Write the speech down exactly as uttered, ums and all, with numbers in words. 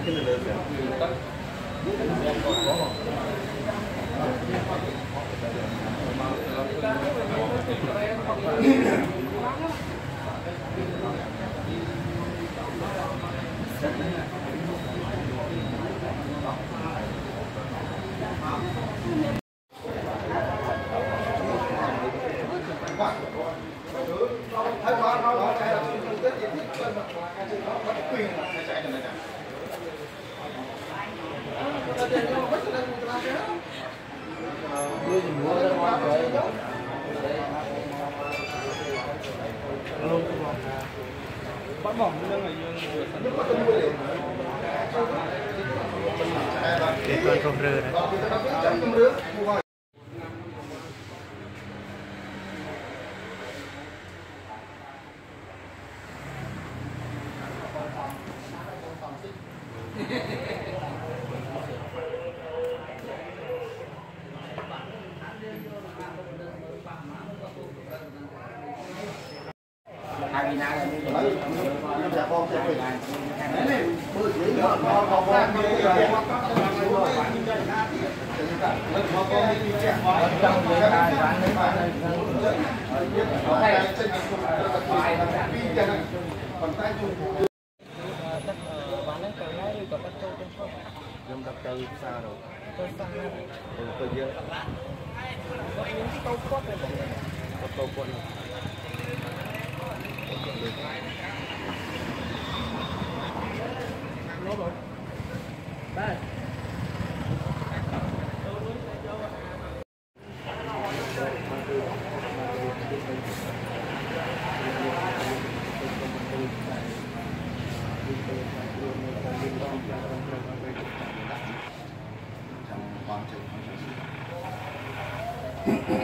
bắt bỏng nhưng mà để con không rơi đấy. Dâm đập từ xa rồi. Ừ, tôi dơ. có những cái câu quất này Có câu quất này. nó rồi đây Trong